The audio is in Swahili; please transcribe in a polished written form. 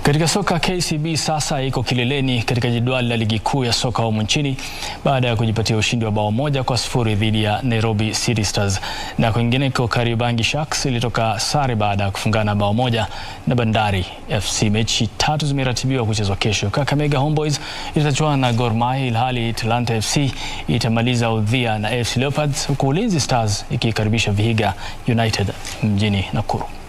Katika soka, KCB sasa iko kileleni katika jedwali la ligi kuu ya soka humu nchini baada ya kujipatia ushindi wa bao 1-0 dhidi ya Nairobi City Stars. Na kwingineko, Kariobangi Sharks ilitoka sare baada ya kufungana bao 1 na Bandari FC. Mechi 3 zimeratibiwa kuchezwa kesho. Kakamega Homeboys itachuana na Gor Mahia, ilhali Talanta FC itamaliza udhia na AFC Leopards, huku Ulinzi Stars ikikaribisha Vihiga United mjini Nakuru.